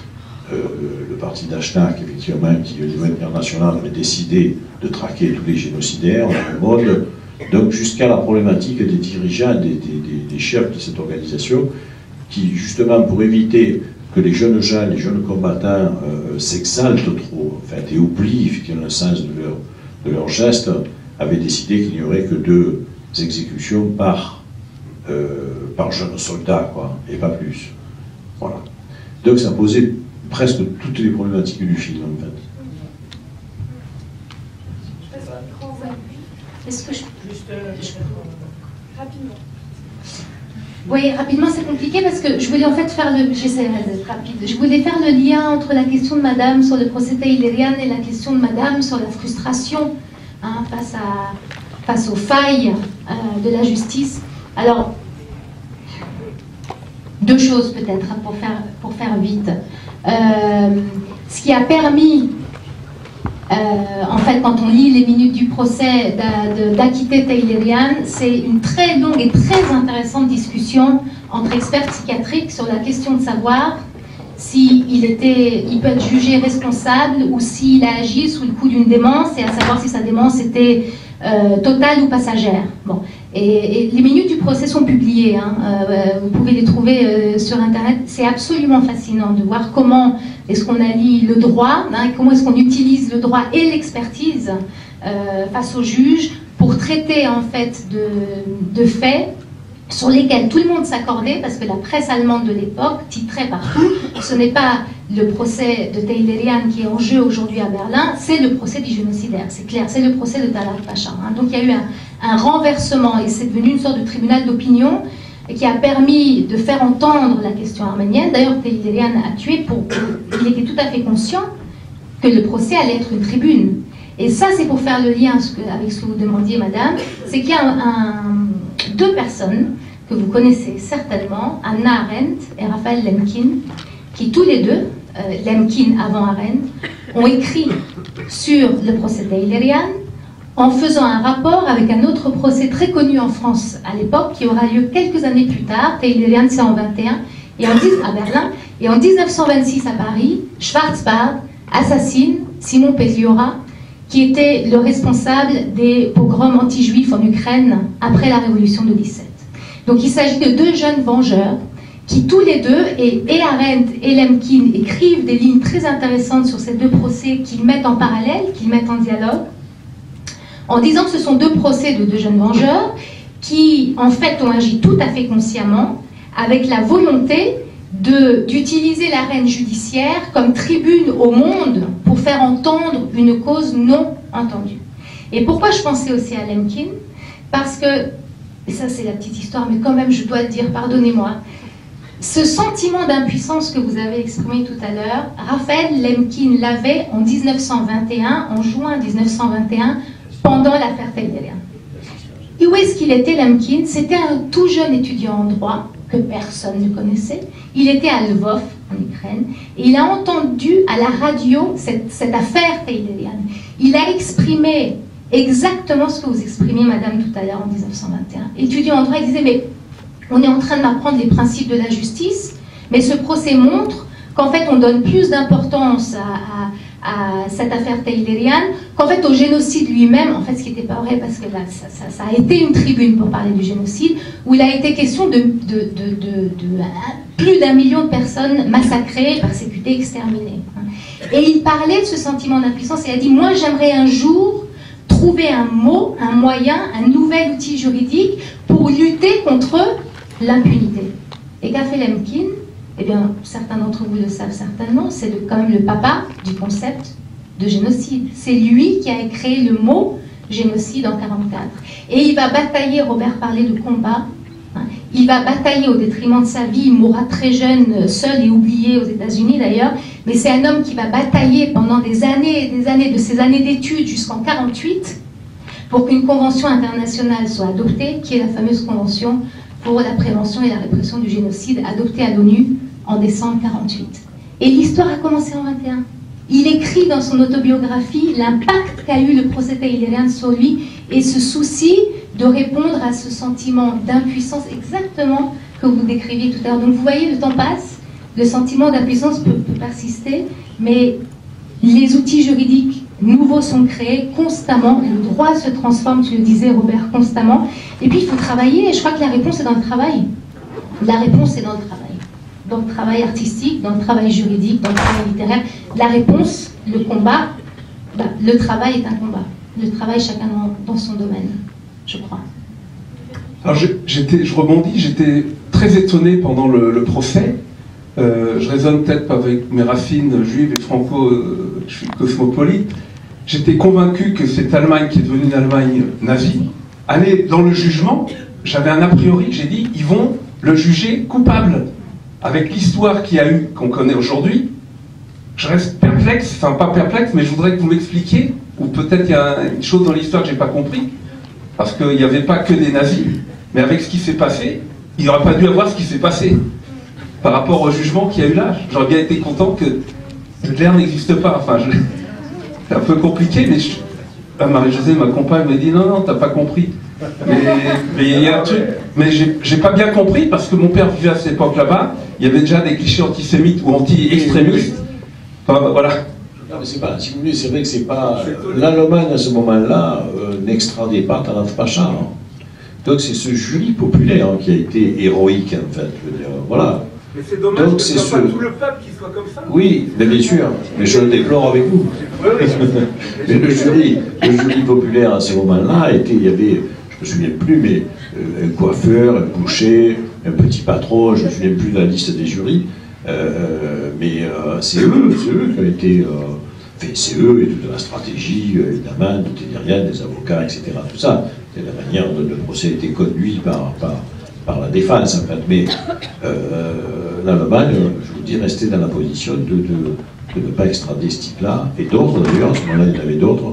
le parti d'Ashnak, effectivement, qui au niveau international avait décidé de traquer tous les génocidaires dans le monde, donc jusqu'à la problématique des dirigeants, des chefs de cette organisation, qui justement pour éviter que les jeunes gens, les jeunes combattants s'exaltent trop, en fait, et oublient effectivement le sens de leurs gestes, avaient décidé qu'il n'y aurait que 2 exécutions par jeune soldat, quoi, et pas plus. Voilà. Donc ça posait presque toutes les problématiques du film, en fait. Est-ce que rapidement. Oui, rapidement, c'est compliqué parce que je voulais en fait faire j'essaierai d'être rapide. Je voulais faire le lien entre la question de Madame sur le procès Télériane et la question de Madame sur la frustration face aux failles de la justice. Alors, 2 choses peut-être pour faire vite. Ce qui a permis, en fait, quand on lit les minutes du procès, d'acquitter Télériane, c'est une très longue et très intéressante discussion entre experts psychiatriques sur la question de savoir il peut être jugé responsable ou s'il a agi sous le coup d'une démence, et à savoir si sa démence était totale ou passagère. Bon. Et les minutes du procès sont publiées, hein. Vous pouvez les trouver sur Internet. C'est absolument fascinant de voir comment est-ce qu'on allie le droit, hein, comment est-ce qu'on utilise le droit et l'expertise face au juge pour traiter en fait de faits sur lesquels tout le monde s'accordait, parce que la presse allemande de l'époque titrait partout. Ce n'est pas le procès de Tehlerian qui est en jeu aujourd'hui à Berlin, c'est le procès du génocidaire, c'est clair, c'est le procès de Talat Pasha. Hein. Donc il y a eu un renversement, et c'est devenu une sorte de tribunal d'opinion qui a permis de faire entendre la question arménienne. D'ailleurs, Tehlerian a tué il était tout à fait conscient que le procès allait être une tribune. Et ça, c'est pour faire le lien avec ce que vous demandiez, madame, c'est qu'il y a deux personnes que vous connaissez certainement, Hannah Arendt et Raphaël Lemkin, qui tous les deux, Lemkin avant Arendt, ont écrit sur le procès de Tehlerian en faisant un rapport avec un autre procès très connu en France à l'époque, qui aura lieu quelques années plus tard. Tehlerian, c'est en 21, à Berlin, et en 1926 à Paris, Schwarzbard assassine Simon Péziora, qui était le responsable des pogroms anti-juifs en Ukraine après la révolution de 17. Donc il s'agit de deux jeunes vengeurs qui tous les deux, et Arendt et Lemkin, écrivent des lignes très intéressantes sur ces deux procès qu'ils mettent en parallèle, qu'ils mettent en dialogue, en disant que ce sont deux procès de deux jeunes vengeurs qui en fait ont agi tout à fait consciemment avec la volonté d'utiliser l'arène judiciaire comme tribune au monde pour faire entendre une cause non entendue. Et pourquoi je pensais aussi à Lemkin? Parce que, et ça c'est la petite histoire, mais quand même je dois le dire, pardonnez-moi, ce sentiment d'impuissance que vous avez exprimé tout à l'heure, Raphaël Lemkin l'avait en 1921, en juin 1921, pendant l'affaire Tehlerian. Et où est-ce qu'il était, Lemkin? C'était un tout jeune étudiant en droit, que personne ne connaissait. Il était à Lvov, en Ukraine, et il a entendu à la radio cette affaire Tehlerian. Il a exprimé exactement ce que vous exprimiez, madame, tout à l'heure, en 1921. Étudiant en droit, il disait, mais on est en train de m'apprendre les principes de la justice, mais ce procès montre qu'en fait, on donne plus d'importance à cette affaire Tehlerian qu'en fait au génocide lui-même, en fait ce qui n'était pas vrai, parce que là ça a été une tribune pour parler du génocide, où il a été question de plus d'1 million de personnes massacrées, persécutées, exterminées. Et il parlait de ce sentiment d'impuissance, et il a dit, moi j'aimerais un jour trouver un mot, un moyen, un nouvel outil juridique pour lutter contre l'impunité. Et qu'a fait Lemkin? Eh bien, certains d'entre vous le savent certainement, c'est quand même le papa du concept de génocide. C'est lui qui a créé le mot génocide en 1944. Et il va batailler, Robert parlait de combat, hein, il va batailler au détriment de sa vie, il mourra très jeune, seul et oublié aux États-Unis d'ailleurs, mais c'est un homme qui va batailler pendant des années et des années, de ses années d'études jusqu'en 1948, pour qu'une convention internationale soit adoptée, qui est la fameuse convention pour la prévention et la répression du génocide, adoptée à l'ONU en décembre 1948. Et l'histoire a commencé en 1921. Il écrit dans son autobiographie l'impact qu'a eu le procès Tehlerian sur lui et ce souci de répondre à ce sentiment d'impuissance exactement que vous décriviez tout à l'heure. Donc vous voyez, le temps passe, le sentiment d'impuissance peut persister, mais les outils juridiques nouveaux sont créés constamment, le droit se transforme, tu le disais Robert, constamment, et puis il faut travailler, et je crois que la réponse est dans le travail. La réponse est dans le travail. Dans le travail artistique, dans le travail juridique, dans le travail littéraire. La réponse, le combat, le travail est un combat. Le travail, chacun dans son domaine, je crois. Alors je rebondis, j'étais très étonné pendant le procès. Je raisonne peut-être avec mes racines juives et franco, je suis cosmopolite. J'étais convaincu que cette Allemagne qui est devenue une Allemagne nazie allait dans le jugement. J'avais un a priori, j'ai dit, ils vont le juger coupable. Avec l'histoire qu'il y a eu, qu'on connaît aujourd'hui, je reste perplexe, enfin pas perplexe, mais je voudrais que vous m'expliquiez, ou peut-être il y a une chose dans l'histoire que je n'ai pas compris, parce qu'il n'y avait pas que des nazis, mais avec ce qui s'est passé, il n'aurait pas dû avoir ce qui s'est passé, par rapport au jugement qu'il y a eu là. J'aurais bien été content que Hitler n'existe pas, enfin, c'est un peu compliqué, mais Marie-Josée, ma compagne, me dit non, t'as pas compris. Mais il y a un truc, mais j'ai pas bien compris parce que mon père vivait à cette époque là-bas. Il y avait déjà des clichés antisémites ou anti-extrémistes. Enfin, voilà. Non, mais c'est pas, si vous voulez, c'est vrai que c'est pas. L'Allemagne à ce moment-là n'extradait pas Talat Pacha. Hein. Donc c'est ce jury populaire hein, qui a été héroïque en fait. Je veux dire, voilà. Mais c'est dommage donc, que ce soit pas tout le peuple qui soit comme ça. Oui, mais bien sûr, mais je le déplore avec vous. Mais le jury populaire à ce moment-là était, il y avait, je me souviens plus, mais un coiffeur, un boucher, un petit patron, je me souviens plus de la liste des jurys, mais c'est eux qui ont été, c'est eux et toute la stratégie, évidemment, de Ténérien, des avocats, etc. Tout ça, c'est la manière dont le procès a été conduit par la défense, en fait. Mais l'Allemagne, je vous dis, restait dans la position de ne pas extrader ce type-là, et d'autres, d'ailleurs, à ce moment-là, il y en avait d'autres.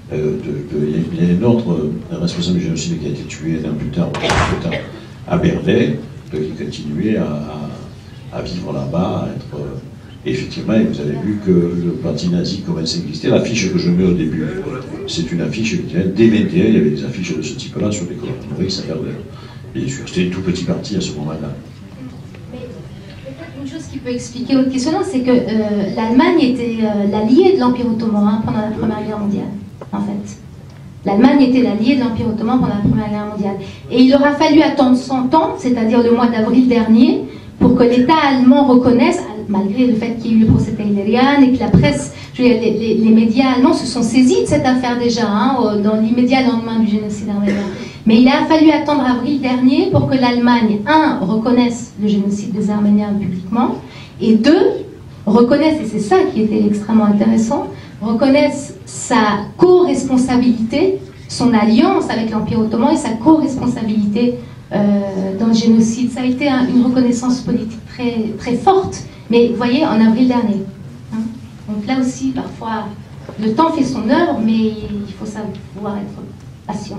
Il y a un autre responsable du génocide qui a été tué un an plus tard, à Berlin, qui continuait à vivre là-bas, à être... effectivement, vous avez vu que le parti nazi commençait à exister. L'affiche que je mets au début, c'est une affiche qui vient dès 21, il y avait des affiches de ce type-là sur les colonnes Maurice à Berlin. Bien sûr, c'était un tout petit parti à ce moment-là. Mais peut-être une chose qui peut expliquer votre questionnement, c'est que l'Allemagne était l'alliée de l'Empire ottoman hein, pendant la Première Guerre mondiale, en fait. L'Allemagne était l'alliée de l'Empire ottoman pendant la Première Guerre mondiale. Et il aura fallu attendre 100 ans, c'est-à-dire le mois d'avril dernier, pour que l'État allemand reconnaisse, malgré le fait qu'il y ait eu le procès Teilerian et que la presse, je veux dire, les médias allemands se sont saisis de cette affaire déjà, hein, dans l'immédiat lendemain du génocide arménien. Mais il a fallu attendre avril dernier pour que l'Allemagne, reconnaisse le génocide des Arméniens publiquement, et reconnaisse, et c'est ça qui était extrêmement intéressant, reconnaisse sa co-responsabilité, son alliance avec l'Empire ottoman et sa co-responsabilité dans le génocide. Ça a été une reconnaissance politique très, très forte, mais vous voyez, en avril dernier. Hein. Donc là aussi, parfois, le temps fait son œuvre, mais il faut savoir être patient.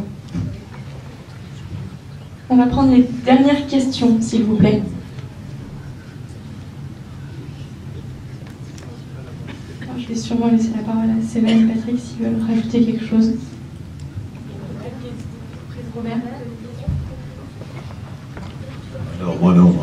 On va prendre les dernières questions, s'il vous plaît. Alors, je vais sûrement laisser la parole à Séverine et Patrick s'ils veulent rajouter quelque chose. Robert ? Alors moi non.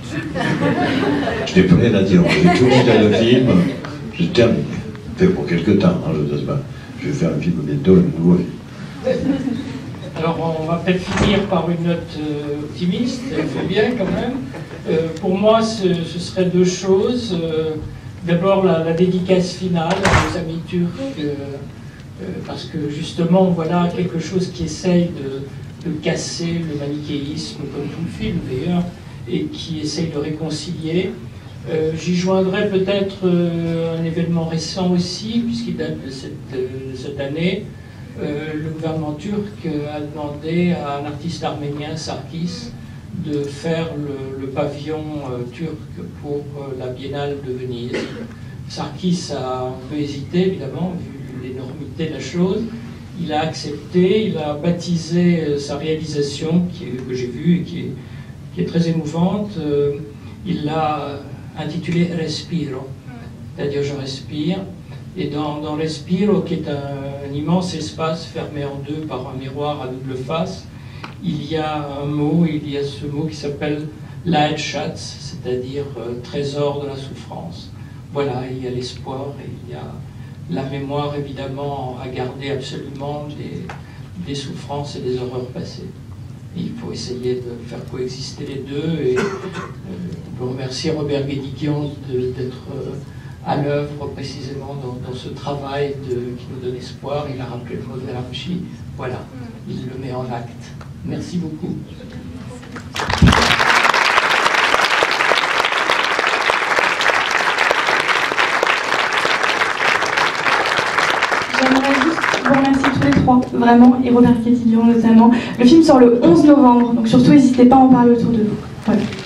Je n'ai plus rien à dire. J'ai tout dit dans le film, j'ai terminé. Fait pour quelque temps, hein, je vais faire un film bientôt, un nouveau film. Alors on va peut-être finir par une note optimiste, il faut bien quand même. Pour moi, ce serait deux choses. D'abord la dédicace finale à nos amis turcs, parce que justement, voilà quelque chose qui essaye de casser le manichéisme, comme tout le film d'ailleurs, et qui essaye de réconcilier. J'y joindrais peut-être un événement récent aussi, puisqu'il date de cette année. Le gouvernement turc a demandé à un artiste arménien, Sarkis, de faire le pavillon turc pour la Biennale de Venise. Sarkis a un peu hésité, évidemment, vu l'énormité de la chose. Il a accepté, il a baptisé sa réalisation, que j'ai vue et qui est très émouvante. Il l'a intitulée Respiro, c'est-à-dire je respire. Et dans Respiro, qui est un immense espace fermé en deux par un miroir à double face, il y a un mot, il y a ce mot qui s'appelle Leidschatz, c'est-à-dire trésor de la souffrance. Voilà, il y a l'espoir et il y a la mémoire, évidemment, à garder absolument des souffrances et des horreurs passées. Et il faut essayer de faire coexister les deux. Et on peut remercier Robert Guédiguian d'être à l'œuvre précisément dans ce travail qui nous donne espoir. Il a rappelé le mot de Gramsci. Voilà, il le met en acte. Merci beaucoup. J'aimerais juste vous remercier tous les trois, vraiment, et Robert Guédiguian notamment. Le film sort le 11 novembre, donc surtout n'hésitez pas à en parler autour de vous. Voilà.